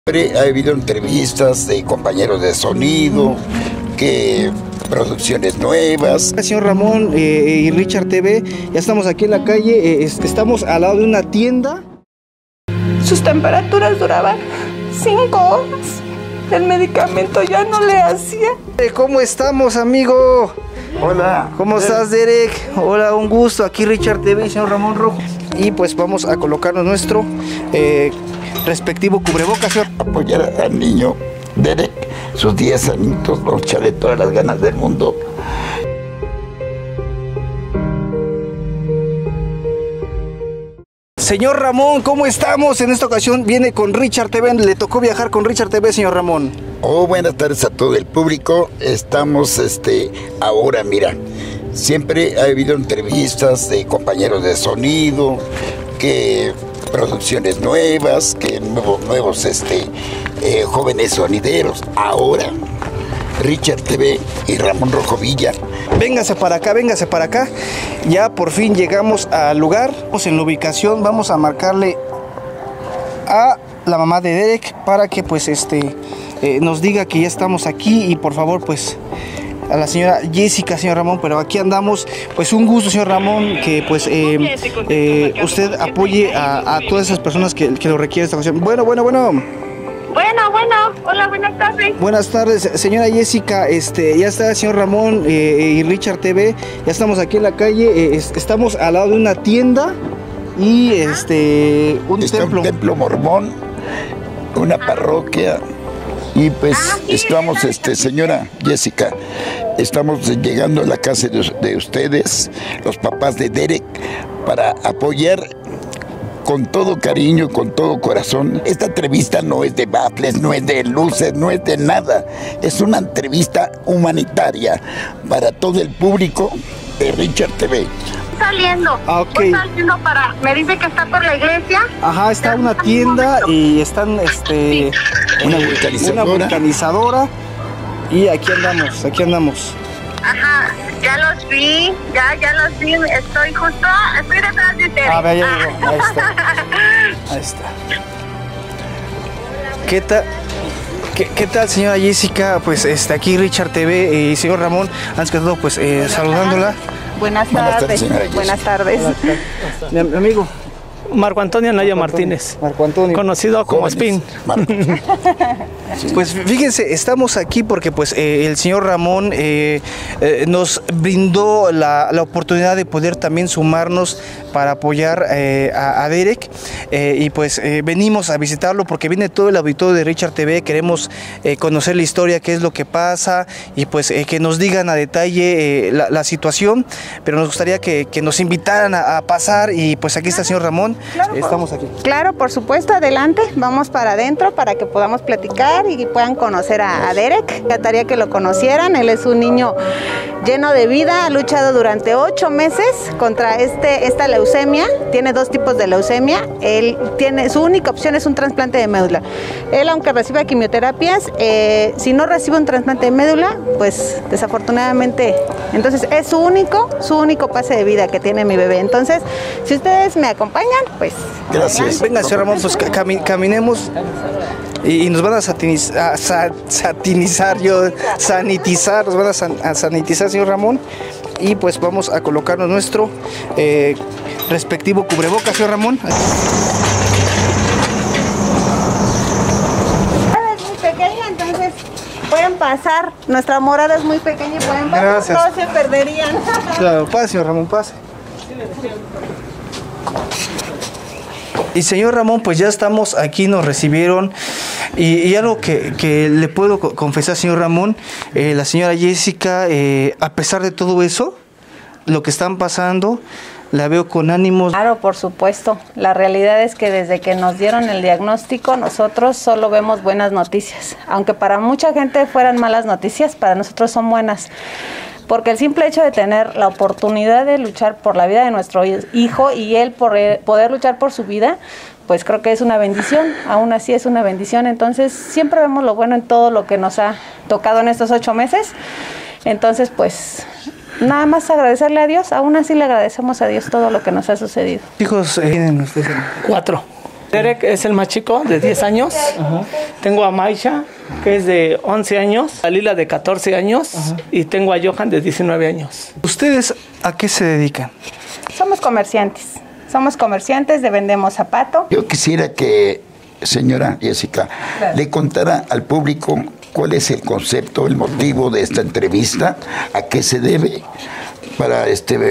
Ha habido entrevistas de compañeros de sonido, que producciones nuevas. Señor Ramón y Richard TV, ya estamos aquí en la calle, estamos al lado de una tienda. Sus temperaturas duraban 5 horas. El medicamento ya no le hacía. ¿Cómo estamos, amigo? Hola. ¿Cómo estás, Derek? Hola, un gusto. Aquí Richard TV y señor Ramón Rojo. Y pues vamos a colocarnos nuestro respectivo cubrebocas, señor. Apoyar al niño Derek, sus 10 añitos, vamos a echarle todas las ganas del mundo. Señor Ramón, ¿cómo estamos? En esta ocasión viene con Richard TV, le tocó viajar con Richard TV, señor Ramón. Buenas tardes a todo el público. Estamos ahora, mira, siempre ha habido entrevistas de compañeros de sonido, que producciones nuevas, que nuevos jóvenes sonideros. Ahora Richard TV y Ramón Rojo Villa. Véngase para acá, véngase para acá. Ya por fin llegamos al lugar. Vamos en la ubicación, vamos a marcarle a la mamá de Derek para que pues nos diga que ya estamos aquí y por favor pues a la señora Jessica, señor Ramón, pero aquí andamos. Pues un gusto, señor Ramón, que pues usted apoye a todas esas personas que lo requieren esta ocasión. Bueno, Hola, buenas tardes. Buenas tardes, señora Jessica, ya está el señor Ramón y Richard TV, ya estamos aquí en la calle, estamos al lado de una tienda y un templo mormón, una parroquia, y pues estamos, señora Jessica, estamos llegando a la casa de ustedes, los papás de Derek, para apoyar con todo cariño, con todo corazón. Esta entrevista no es de baffles, no es de luces, no es de nada. Es una entrevista humanitaria para todo el público de Richard TV. Saliendo. Okay. Saliendo me dice que está por la iglesia. Ajá, está una tienda y están una vulcanizadora y aquí andamos. Ajá, ya los vi, estoy detrás de ustedes. A ver, ya llegó, ahí está. ¿Qué tal, señora Jessica? Pues aquí Richard TV y señor Ramón, antes que todo pues saludándola. Buenas tardes. Buenas tardes. Mi amigo Marco Antonio Naya Martínez. Marco Antonio. Conocido como Spin. Pues fíjense, estamos aquí porque pues el señor Ramón nos brindó la oportunidad de poder también sumarnos para apoyar a Derek y pues venimos a visitarlo porque viene todo el auditorio de Richard TV, queremos conocer la historia, qué es lo que pasa y pues que nos digan a detalle la situación, pero nos gustaría que nos invitaran a pasar y pues aquí está el señor Ramón. Claro, estamos aquí. Claro, por supuesto, adelante, vamos para adentro para que podamos platicar y puedan conocer a Derek. Me encantaría que lo conocieran, él es un niño lleno de vida, ha luchado durante 8 meses contra esta leucemia, tiene 2 tipos de leucemia, su única opción es un trasplante de médula. Él, aunque reciba quimioterapias, si no recibe un trasplante de médula, pues desafortunadamente, entonces es su único pase de vida que tiene mi bebé. Entonces, si ustedes me acompañan, pues gracias. Venga, señor Ramón, pues caminemos y nos van a sanitizar, nos van a sanitizar, señor Ramón, y pues vamos a colocarnos nuestro respectivo cubrebocas, señor Ramón. Es muy pequeña, entonces pueden pasar, nuestra morada es muy pequeña y pueden pasar. Gracias. Todos se perderían. Claro, pase, señor Ramón, pase. Y señor Ramón, pues ya estamos aquí, nos recibieron y algo que le puedo confesar, señor Ramón, la señora Jessica, a pesar de todo eso, lo que están pasando, la veo con ánimos. Claro, por supuesto. La realidad es que desde que nos dieron el diagnóstico, nosotros solo vemos buenas noticias. Aunque para mucha gente fueran malas noticias, para nosotros son buenas. Porque el simple hecho de tener la oportunidad de luchar por la vida de nuestro hijo y él poder luchar por su vida, pues creo que es una bendición, aún así es una bendición. Entonces siempre vemos lo bueno en todo lo que nos ha tocado en estos 8 meses. Entonces pues nada más agradecerle a Dios, aún así le agradecemos a Dios todo lo que nos ha sucedido. ¿Hijos tienen ustedes? 4. Derek es el más chico, de 10 años. Tengo a Maisha, que es de 11 años. A Lila, de 14 años. Y tengo a Johan, de 19 años. ¿Ustedes a qué se dedican? Somos comerciantes. Somos comerciantes, vendemos zapato. Yo quisiera que, señora Jessica, le contara al público cuál es el concepto, el motivo de esta entrevista, a qué se debe, para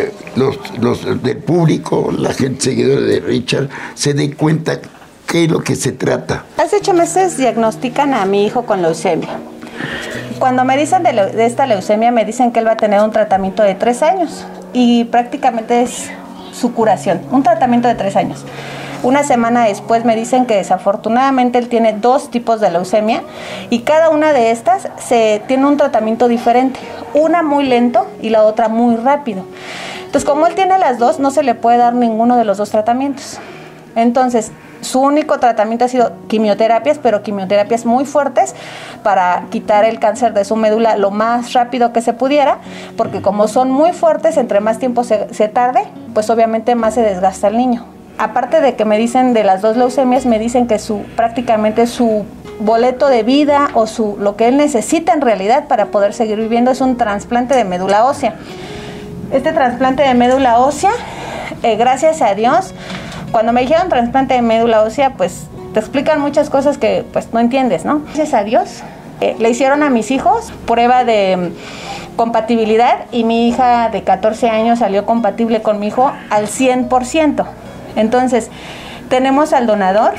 los del público, la gente seguidora de Richard, se dé cuenta qué es lo que se trata. Hace 8 meses diagnostican a mi hijo con leucemia. Cuando me dicen de esta leucemia, me dicen que él va a tener un tratamiento de 3 años y prácticamente es su curación, un tratamiento de 3 años. Una semana después me dicen que desafortunadamente él tiene 2 tipos de leucemia y cada una de estas tiene un tratamiento diferente, una muy lento y la otra muy rápido. Entonces, como él tiene las 2, no se le puede dar ninguno de los 2 tratamientos. Entonces, su único tratamiento ha sido quimioterapias, pero quimioterapias muy fuertes para quitar el cáncer de su médula lo más rápido que se pudiera, porque como son muy fuertes, entre más tiempo se tarde, pues obviamente más se desgasta el niño. Aparte de que me dicen de las 2 leucemias, me dicen que prácticamente su boleto de vida o lo que él necesita en realidad para poder seguir viviendo es un trasplante de médula ósea. Este trasplante de médula ósea, gracias a Dios, cuando me dijeron trasplante de médula ósea, pues te explican muchas cosas que pues no entiendes, ¿no? Gracias a Dios, le hicieron a mis hijos prueba de compatibilidad y mi hija de 14 años salió compatible con mi hijo al 100%. Entonces, tenemos al donador,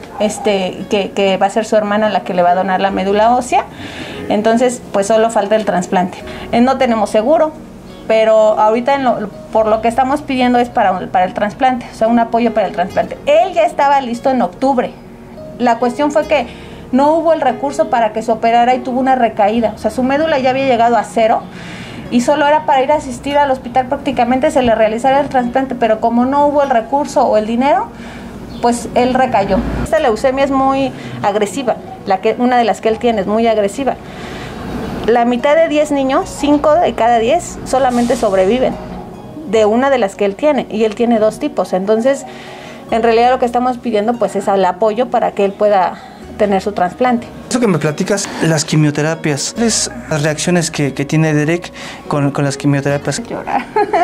que va a ser su hermana la que le va a donar la médula ósea. Entonces, pues solo falta el trasplante. No tenemos seguro, pero ahorita por lo que estamos pidiendo es para el trasplante, o sea, un apoyo para el trasplante. Él ya estaba listo en octubre. La cuestión fue que no hubo el recurso para que se operara y tuvo una recaída. O sea, su médula ya había llegado a 0. Y solo era para ir a asistir al hospital, prácticamente se le realizara el trasplante, pero como no hubo el recurso o el dinero, pues él recayó. Esta leucemia es muy agresiva, una de las que él tiene es muy agresiva. La mitad de 10 niños, 5 de cada 10, solamente sobreviven de una de las que él tiene, y él tiene 2 tipos. Entonces, en realidad lo que estamos pidiendo pues es el apoyo para que él pueda tener su trasplante. Eso que me platicas, las quimioterapias, ¿cuáles las reacciones que tiene Derek con las quimioterapias? Llorar.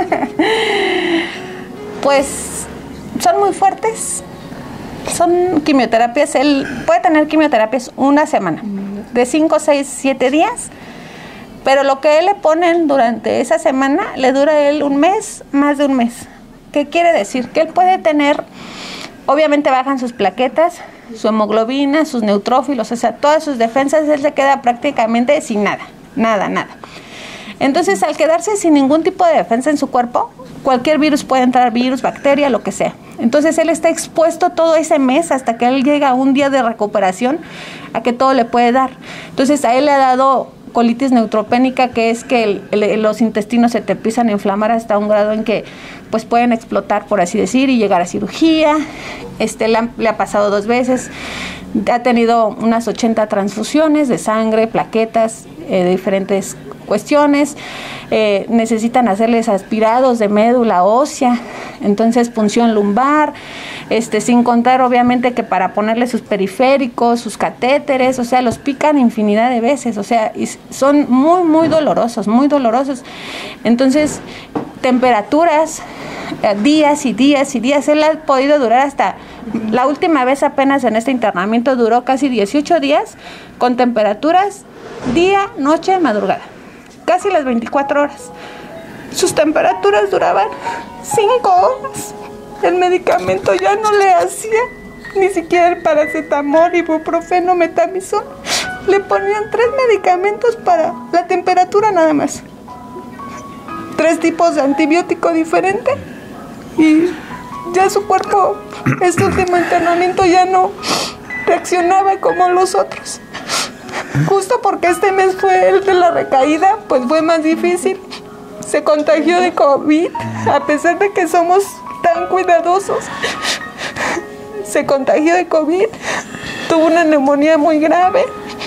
Pues son muy fuertes, son quimioterapias, él puede tener quimioterapias una semana, de 5, 6, 7 días, pero lo que él le ponen durante esa semana le dura a él un mes, más de un mes. ¿Qué quiere decir? Que él puede tener, obviamente bajan sus plaquetas, su hemoglobina, sus neutrófilos, o sea, todas sus defensas, él se queda prácticamente sin nada. Entonces, al quedarse sin ningún tipo de defensa en su cuerpo, cualquier virus puede entrar, virus, bacteria, lo que sea. Entonces, él está expuesto todo ese mes hasta que él llega a un día de recuperación, a que todo le puede dar. Entonces, a él le ha dado colitis neutropénica, que es que los intestinos se te empiezan a inflamar hasta un grado en que pues pueden explotar, por así decir, y llegar a cirugía. Le ha pasado 2 veces, ha tenido unas 80 transfusiones de sangre, plaquetas, de diferentes cuestiones. Necesitan hacerles aspirados de médula ósea, entonces punción lumbar, sin contar obviamente que para ponerle sus periféricos, sus catéteres, o sea, los pican infinidad de veces, o sea, y son muy, muy dolorosos, muy dolorosos. Entonces, temperaturas, días y días y días, él ha podido durar hasta, la última vez apenas en este internamiento duró casi 18 días con temperaturas día, noche, madrugada, casi las 24 horas. Sus temperaturas duraban 5 horas. El medicamento ya no le hacía, ni siquiera el paracetamol, ibuprofeno, metamizol. Le ponían 3 medicamentos para la temperatura nada más. 3 tipos de antibiótico diferente. Y ya su cuerpo, este último internamiento ya no reaccionaba como los otros. Justo porque este mes fue el de la recaída, pues fue más difícil. Se contagió de COVID, a pesar de que somos tan cuidadosos. Se contagió de COVID, tuvo una neumonía muy grave,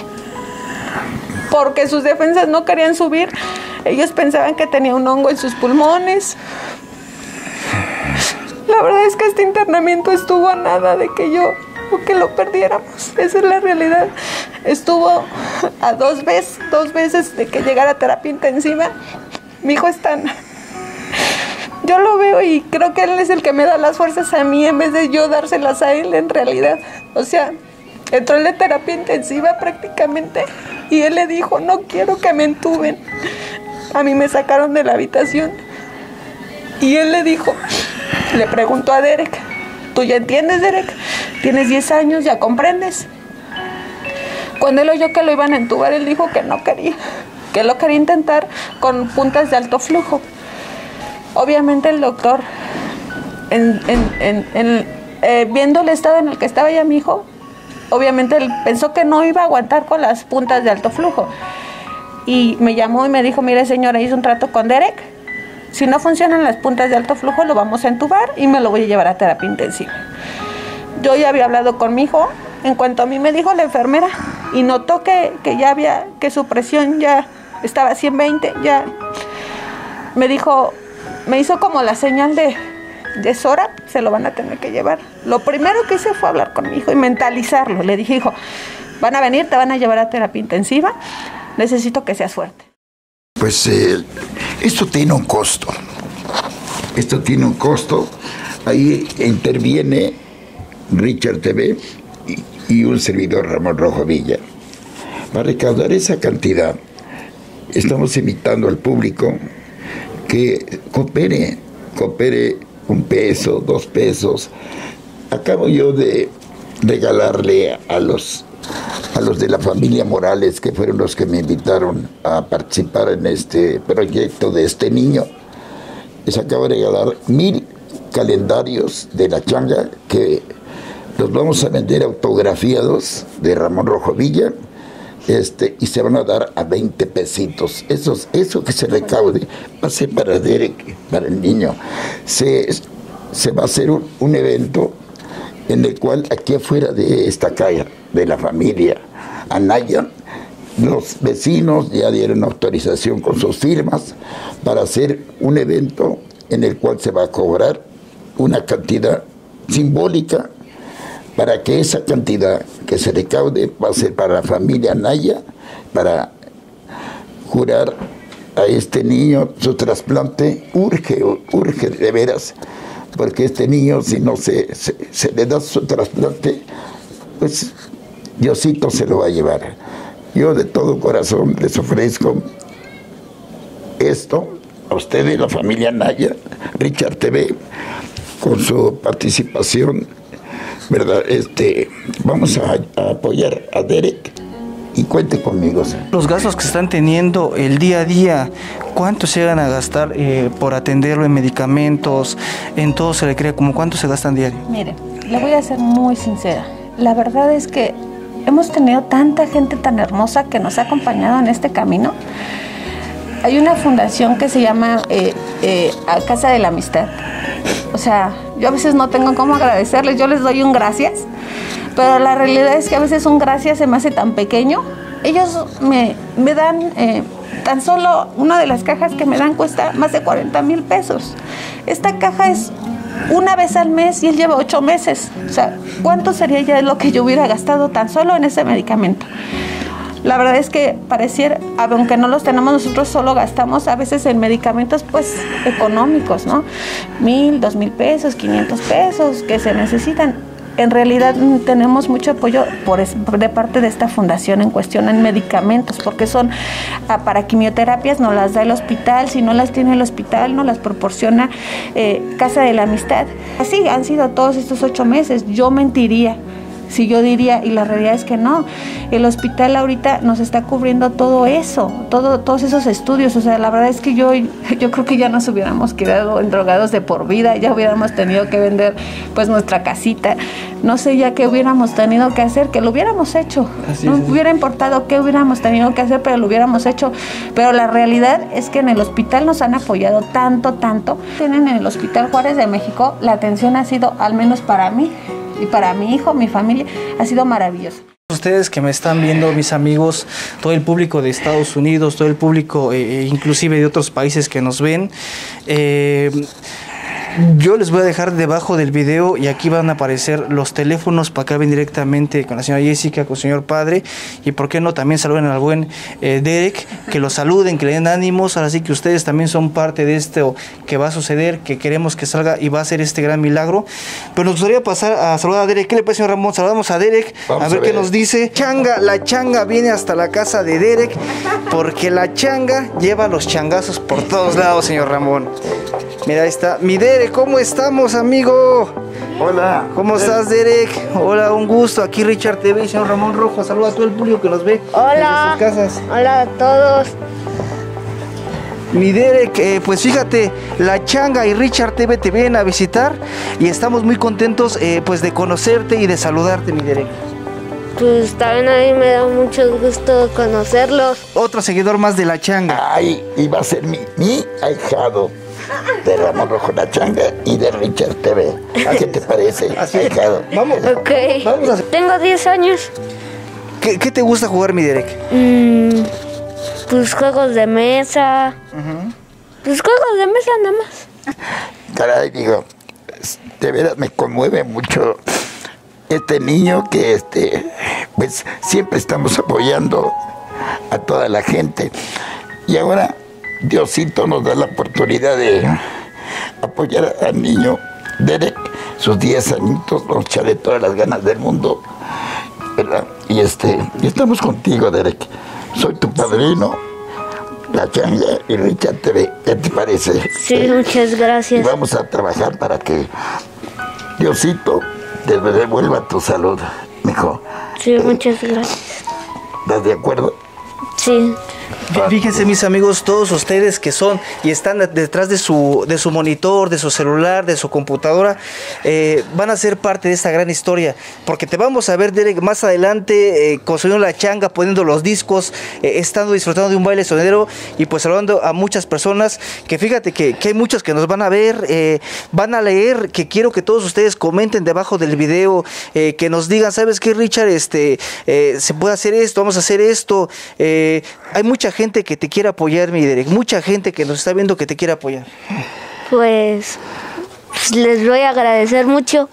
porque sus defensas no querían subir. Ellos pensaban que tenía un hongo en sus pulmones. La verdad es que este internamiento estuvo a nada de que yo o que lo perdiéramos. Esa es la realidad. Estuvo a dos veces de que llegara a terapia intensiva. Mi hijo está... Yo lo veo y creo que él es el que me da las fuerzas a mí en vez de yo dárselas a él en realidad. O sea, entró en la terapia intensiva prácticamente y él le dijo, no quiero que me entuben. A mí me sacaron de la habitación y él le dijo, le preguntó a Derek, ¿tú ya entiendes, Derek? Tienes 10 años, ¿ya comprendes? Cuando él oyó que lo iban a entubar, él dijo que no quería, que lo quería intentar con puntas de alto flujo. Obviamente el doctor, viendo el estado en el que estaba ya mi hijo, obviamente él pensó que no iba a aguantar con las puntas de alto flujo. Y me llamó y me dijo, mire señora, hice un trato con Derek, si no funcionan las puntas de alto flujo lo vamos a entubar y me lo voy a llevar a terapia intensiva. Yo ya había hablado con mi hijo, en cuanto a mí me dijo la enfermera y notó que su presión ya estaba a 120, ya me dijo, me hizo como la señal de es hora, se lo van a tener que llevar. Lo primero que hice fue hablar con mi hijo y mentalizarlo. Le dije, hijo, van a venir, te van a llevar a terapia intensiva, necesito que seas fuerte. Pues esto tiene un costo. Esto tiene un costo. Ahí interviene Richard TV y un servidor, Ramón Rojo Villa. Para recaudar esa cantidad, estamos invitando al público que coopere 1 peso, 2 pesos. Acabo yo de regalarle a los de la familia Morales, que fueron los que me invitaron a participar en este proyecto de este niño. Les acabo de regalar 1000 calendarios de la changa que los vamos a vender autografiados de Ramón Rojo Villa. Y se van a dar a 20 pesitos. Eso que se recaude va a ser para Derek, para el niño. Se va a hacer un evento en el cual aquí afuera de esta calle, de la familia Anaya, los vecinos ya dieron autorización con sus firmas para hacer un evento en el cual se va a cobrar una cantidad simbólica, para que esa cantidad que se recaude va a ser para la familia Anaya, para curar a este niño. Su trasplante urge de veras, porque este niño, si no se le da su trasplante, pues Diosito se lo va a llevar. Yo de todo corazón les ofrezco esto a ustedes, la familia Anaya, Richard TV, con su participación, ¿verdad? Vamos a apoyar a Derek y cuente conmigo. Los gastos que están teniendo el día a día, ¿cuánto se van a gastar por atenderlo en medicamentos, en todo se le crea? ¿Cómo cuánto se gastan diario? Mire, le voy a ser muy sincera. La verdad es que hemos tenido tanta gente tan hermosa que nos ha acompañado en este camino. Hay una fundación que se llama Casa de la Amistad. O sea, yo a veces no tengo cómo agradecerles, yo les doy un gracias, pero la realidad es que a veces un gracias se me hace tan pequeño. Ellos me dan, tan solo una de las cajas que me dan cuesta más de 40,000 pesos. Esta caja es una vez al mes y él lleva 8 meses. O sea, ¿cuánto sería ya lo que yo hubiera gastado tan solo en ese medicamento? La verdad es que pareciera, aunque no los tenemos nosotros, solo gastamos a veces en medicamentos pues económicos, ¿no? 1,000, 2,000 pesos, 500 pesos que se necesitan. En realidad tenemos mucho apoyo de parte de esta fundación en cuestión en medicamentos, porque son para quimioterapias, nos las da el hospital, si no las tiene el hospital, nos las proporciona Casa de la Amistad. Así han sido todos estos 8 meses, yo mentiría si yo diría, y la realidad es que no, el hospital ahorita nos está cubriendo todo eso, todos esos estudios. O sea, la verdad es que yo creo que ya nos hubiéramos quedado endrogados de por vida, ya hubiéramos tenido que vender pues nuestra casita, no sé ya qué hubiéramos tenido que hacer, que lo hubiéramos hecho. No hubiera importado qué hubiéramos tenido que hacer, pero lo hubiéramos hecho. Pero la realidad es que en el hospital nos han apoyado tanto. Tienen en el Hospital Juárez de México, la atención ha sido, al menos para mí, y para mi hijo, mi familia, ha sido maravilloso. Ustedes que me están viendo, mis amigos, todo el público de Estados Unidos, todo el público inclusive de otros países que nos ven, Yo les voy a dejar debajo del video y aquí van a aparecer los teléfonos para que hablen directamente con la señora Jessica, con el señor padre, y por qué no también saluden al buen Derek, que lo saluden, que le den ánimos. Ahora sí que ustedes también son parte de esto que va a suceder, que queremos que salga y va a ser este gran milagro. Pero nos gustaría pasar a saludar a Derek. ¿Qué le parece, señor Ramón? Saludamos a Derek, a ver qué nos dice. La changa viene hasta la casa de Derek, porque la changa lleva los changazos por todos lados, señor Ramón. Mira, ahí está. Mi Derek, ¿cómo estamos, amigo? Hola. ¿Cómo estás, Derek? Hola, un gusto. Aquí Richard TV y señor Ramón Rojo. Saluda a todo el público que nos ve. Hola. Desde sus casas. Hola a todos. Mi Derek, pues fíjate, la changa y Richard TV te vienen a visitar y estamos muy contentos pues de conocerte y de saludarte, mi Derek. Pues también a mí me da mucho gusto conocerlos. Otro seguidor más de la changa. Ay, iba a ser mi ahijado de Ramón Rojo, la changa, y de Richard TV. ¿Qué te parece, ahijado? Vamos. Ok. Vamos a... Tengo 10 años. ¿Qué te gusta jugar, mi Derek? Pues juegos de mesa. Pues juegos de mesa nada más. Caray, digo, de veras me conmueve mucho este niño que pues siempre estamos apoyando a toda la gente. Y ahora Diosito nos da la oportunidad de apoyar al niño Derek, sus 10 añitos, nos echarle todas las ganas del mundo, ¿verdad? Y estamos contigo, Derek. Soy tu padrino, la changa y Richard TV. ¿Qué te parece? Sí, muchas gracias. Y vamos a trabajar para que Diosito te devuelva tu salud, mijo. Sí, muchas gracias. ¿Estás de acuerdo? Sí. Fíjense, mis amigos, todos ustedes que son y están detrás de su monitor, de su celular, de su computadora, van a ser parte de esta gran historia, porque te vamos a ver, Derek, más adelante construyendo la changa, poniendo los discos, estando disfrutando de un baile sonidero y pues saludando a muchas personas, que fíjate que hay muchos que nos van a ver, van a leer, que quiero que todos ustedes comenten debajo del video, que nos digan, ¿sabes qué, Richard? Se puede hacer esto, vamos a hacer esto. Hay mucha gente que te quiere apoyar, mi Derek, mucha gente que nos está viendo que te quiere apoyar. Pues les voy a agradecer mucho.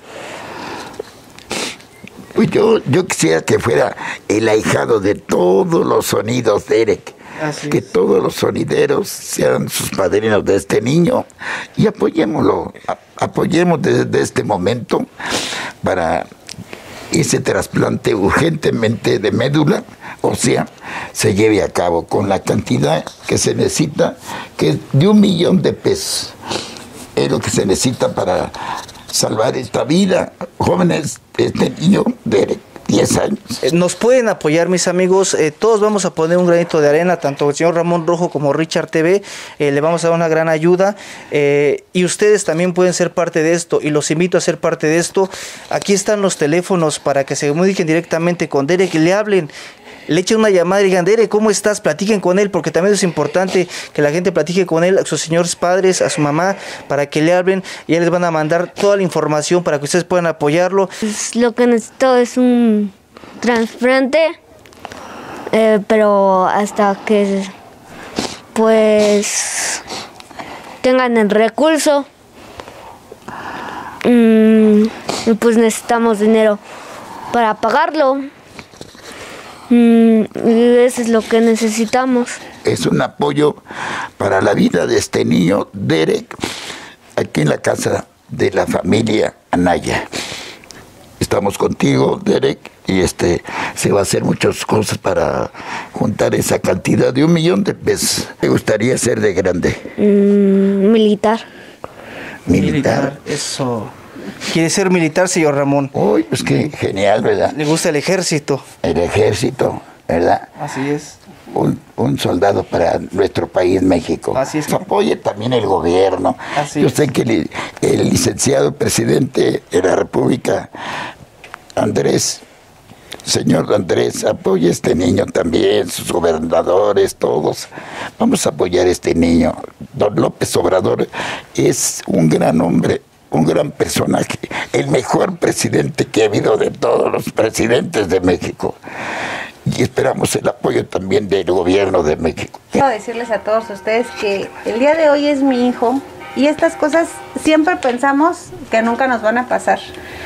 Pues yo quisiera que fuera el ahijado de todos los sonidos, Derek. Así que es. todos los sonideros sean sus padrinos de este niño y apoyémoslo, apoyemos desde este momento para ese trasplante urgentemente de médula ósea se lleve a cabo con la cantidad que se necesita, que es de 1 millón de pesos. Es lo que se necesita para salvar esta vida. Jóvenes, este niño de 10 años. Nos pueden apoyar, mis amigos, todos vamos a poner un granito de arena, tanto el señor Ramón Rojo como Richard TV, le vamos a dar una gran ayuda, y ustedes también pueden ser parte de esto, y los invito a ser parte de esto. Aquí están los teléfonos para que se comuniquen directamente con Derek, le hablen, le echen una llamada y digan, Derek, ¿cómo estás? Platiquen con él, porque también es importante que la gente platique con él, a sus señores padres, a su mamá, para que le hablen, y ya les van a mandar toda la información para que ustedes puedan apoyarlo. Pues lo que necesito es un trasplante, pero hasta que pues tengan el recurso, pues necesitamos dinero para pagarlo. Eso es lo que necesitamos. Es un apoyo para la vida de este niño, Derek, aquí en la casa de la familia Anaya. Estamos contigo, Derek, y se va a hacer muchas cosas para juntar esa cantidad de 1 millón de pesos. ¿Te gustaría ser de grande? Militar. Militar. Eso. ¿Quiere ser militar, señor Ramón? Uy, pues qué genial, ¿verdad? Le gusta el ejército. El ejército, ¿verdad? Así es. Un soldado para nuestro país, México. Así es. Apoye también el gobierno. Así Yo es. sé que el licenciado presidente de la República, señor Andrés, apoye a este niño también, sus gobernadores, todos. Vamos a apoyar a este niño. Don López Obrador es un gran hombre, un gran personaje, el mejor presidente que ha habido de todos los presidentes de México. Y esperamos el apoyo también del gobierno de México. Quiero decirles a todos ustedes que el día de hoy es mi hijo Y estas cosas siempre pensamos que nunca nos van a pasar,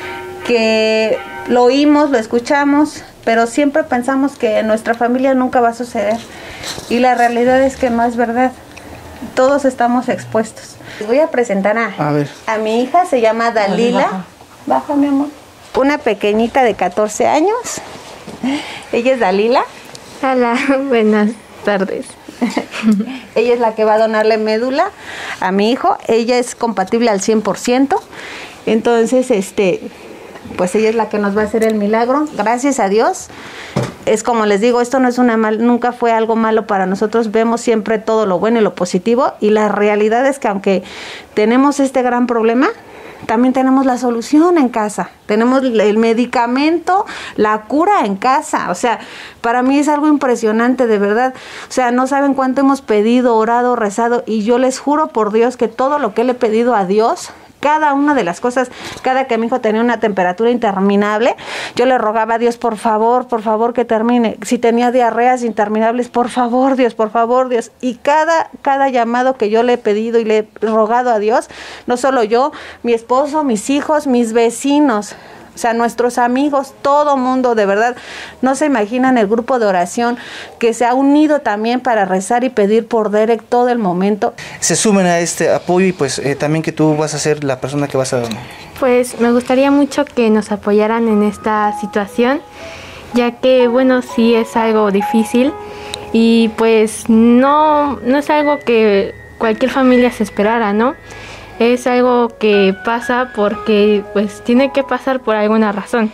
que lo oímos, lo escuchamos, pero siempre pensamos que en nuestra familia nunca va a suceder. Y la realidad es que no es verdad. Todos estamos expuestos. Les voy a presentar a mi hija, se llama Dalila. Baja, mi amor. Una pequeñita de 14 años. Ella es Dalila. Hola, buenas tardes. Ella es la que va a donarle médula a mi hijo. Ella es compatible al 100%. Entonces, pues ella es la que nos va a hacer el milagro. Gracias a Dios. Es como les digo, esto no es nunca fue algo malo para nosotros. Vemos siempre todo lo bueno y lo positivo. Y la realidad es que aunque tenemos este gran problema, también tenemos la solución en casa, tenemos el medicamento, la cura en casa. O sea, para mí es algo impresionante, de verdad. O sea, no saben cuánto hemos pedido, orado, rezado, y yo les juro por Dios que todo lo que le he pedido a Dios, cada una de las cosas, cada que mi hijo tenía una temperatura interminable, yo le rogaba a Dios, por favor que termine. Si tenía diarreas interminables, por favor, Dios. Y cada llamado que yo le he pedido y le he rogado a Dios, no solo yo, mi esposo, mis hijos, mis vecinos, o sea, nuestros amigos, todo mundo, de verdad, no se imaginan el grupo de oración que se ha unido también para rezar y pedir por Derek todo el momento. Se sumen a este apoyo y pues también que tú vas a ser la persona que vas a donar. Pues me gustaría mucho que nos apoyaran en esta situación, ya que, bueno, sí es algo difícil y pues no es algo que cualquier familia se esperara, ¿no? Es algo que pasa porque pues tiene que pasar por alguna razón.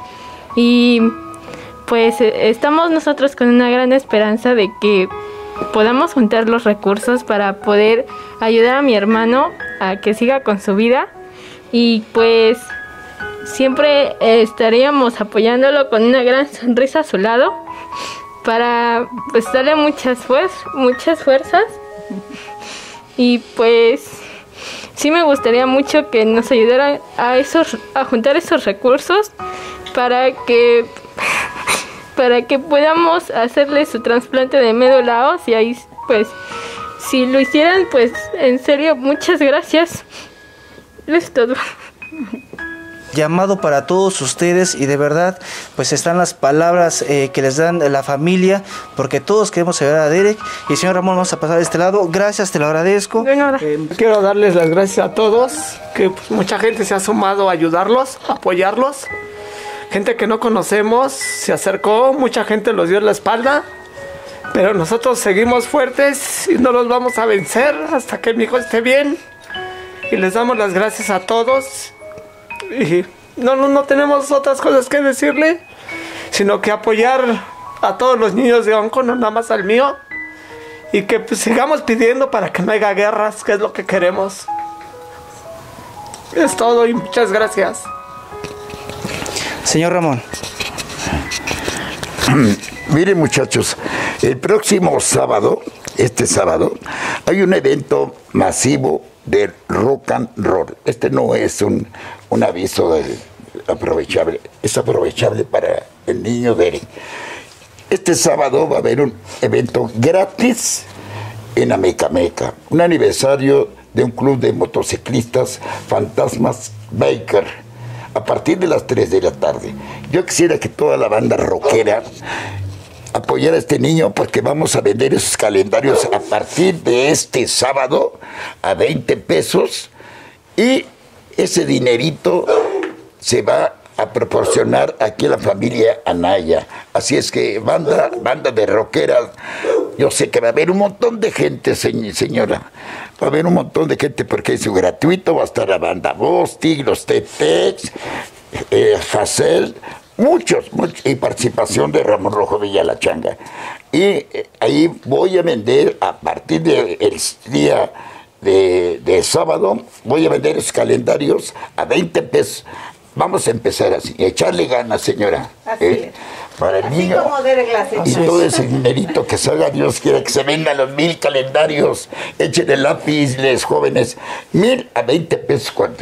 Y pues estamos nosotros con una gran esperanza de que podamos juntar los recursos para poder ayudar a mi hermano a que siga con su vida. Y pues siempre estaríamos apoyándolo con una gran sonrisa a su lado para pues darle muchas fuerzas. Y pues sí me gustaría mucho que nos ayudaran a juntar esos recursos para que podamos hacerle su trasplante de médula ósea. Y pues si lo hicieran, pues en serio, muchas gracias. Es todo. Llamado para todos ustedes, y de verdad pues están las palabras que les dan la familia, porque todos queremos ayudar a Derek. Y señor Ramón, vamos a pasar de este lado. Gracias, te lo agradezco. Quiero darles las gracias a todos, que pues, mucha gente se ha sumado a ayudarlos, a apoyarlos. Gente que no conocemos se acercó, mucha gente los dio la espalda, pero nosotros seguimos fuertes y no los vamos a vencer hasta que mi hijo esté bien. Y les damos las gracias a todos. Y no tenemos otras cosas que decirle, sino que apoyar a todos los niños de Onco, no nada más al mío, y que pues, sigamos pidiendo para que no haya guerras, que es lo que queremos. Es todo y muchas gracias. Señor Ramón. Miren, muchachos, el próximo sábado, este sábado, hay un evento masivo de rock and roll. Este no es un aviso aprovechable, es aprovechable para el niño Derek. Este sábado va a haber un evento gratis en Amecameca, un aniversario de un club de motociclistas, Fantasmas Biker, a partir de las 3 de la tarde. Yo quisiera que toda la banda rockera apoyar a este niño, porque vamos a vender esos calendarios a partir de este sábado a 20 pesos, y ese dinerito se va a proporcionar aquí a la familia Anaya. Así es que banda de rockeras, yo sé que va a haber un montón de gente, señora, va a haber un montón de gente, porque es gratuito. Va a estar la banda Bostig, los Tetex, Hassel, muchos, y participación de Ramón Rojo Villalachanga. Y ahí voy a vender, a partir del día de sábado, voy a vender esos calendarios a 20 pesos. Vamos a empezar así, a echarle ganas, señora. Así es. Para el niño. Como Derek la hace. Y todo ese dinerito que salga, Dios quiera que se vendan los 1000 calendarios. Echen el lápiz, les jóvenes. 1000 a 20 pesos, ¿cuánto es?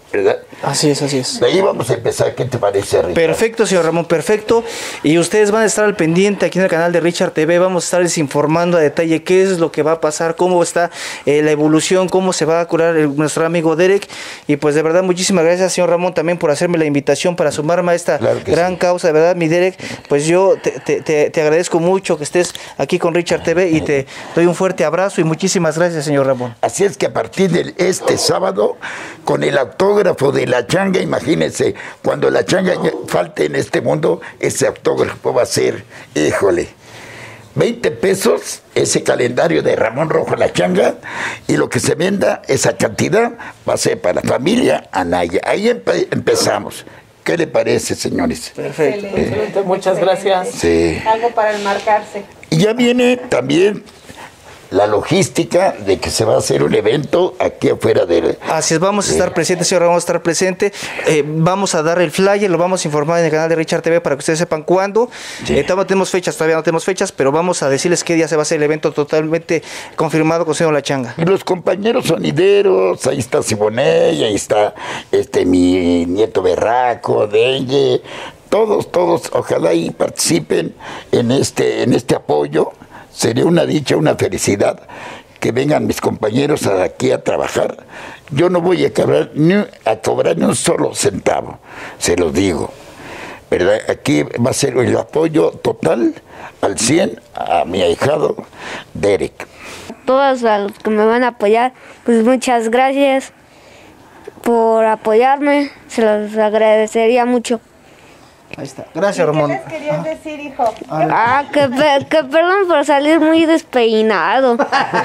¿verdad? Así es, así es. De ahí vamos a empezar. ¿Qué te parece, Richard? Perfecto, señor Ramón, perfecto. Y ustedes van a estar al pendiente aquí en el canal de Richard TV. Vamos a estarles informando a detalle qué es lo que va a pasar, cómo está la evolución, cómo se va a curar nuestro amigo Derek. Y pues de verdad, muchísimas gracias, señor Ramón, también por hacerme la invitación para sumarme a esta gran causa. De verdad, mi Derek, pues yo te agradezco mucho que estés aquí con Richard TV y te doy un fuerte abrazo y muchísimas gracias, señor Ramón. Así es que a partir de este sábado, con el autógrafo de La Changa, imagínense, cuando La Changa falte en este mundo, ese autógrafo va a ser, híjole, 20 pesos, ese calendario de Ramón Rojo La Changa, y lo que se venda, esa cantidad, va a ser para la familia Anaya. Ahí empezamos. ¿Qué le parece, señores? Perfecto. Excelente, muchas gracias. Sí. Algo para enmarcarse. Y ya viene también la logística de que se va a hacer un evento aquí afuera de... Así es, vamos a estar presentes, señor, vamos a estar presente. Vamos a dar el flyer, lo vamos a informar en el canal de Richard TV para que ustedes sepan cuándo. Todavía no tenemos fechas, pero vamos a decirles qué día se va a hacer el evento totalmente confirmado con señor La Changa. Y los compañeros sonideros, ahí está Siboney, ahí está mi nieto Berraco, Dengue, todos, ojalá y participen en este apoyo. Sería una dicha, una felicidad que vengan mis compañeros aquí a trabajar. Yo no voy a cobrar ni un solo centavo, se los digo, ¿verdad? Aquí va a ser el apoyo total al 100 a mi ahijado Derek. Todos a los que me van a apoyar, pues muchas gracias por apoyarme, se los agradecería mucho. Ahí está. Gracias, Ramón. ¿Qué les querías decir, hijo? Que perdón por salir muy despeinado.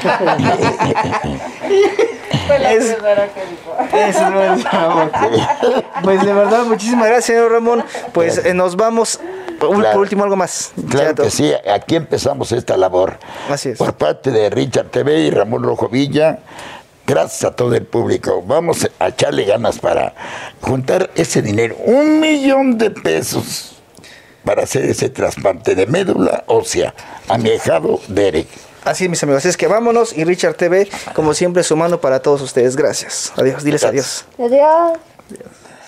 Fue lo primero que dijo. Eso no es Ramón. Pues de verdad, muchísimas gracias, señor Ramón. Pues nos vamos. Por último, algo más. Claro que sí, aquí empezamos esta labor. Así es. Por parte de Richard TV y Ramón Rojo Villa. Gracias a todo el público. Vamos a echarle ganas para juntar ese dinero. 1 millón de pesos para hacer ese trasplante de médula ósea a mi ahijado Derek. Así es, mis amigos. Es que vámonos y Richard TV, como siempre, sumando para todos ustedes. Gracias. Adiós. Diles adiós. Adiós.